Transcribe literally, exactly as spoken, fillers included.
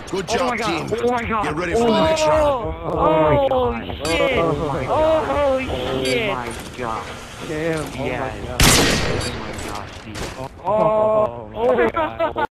Good Oh job, my god. team. Oh my god. Get ready for the next round. Oh, oh shit. Oh my god. Oh Oh shit. my god. Damn. Yes. Oh my god. Oh my gosh, Steve. Oh, oh my god.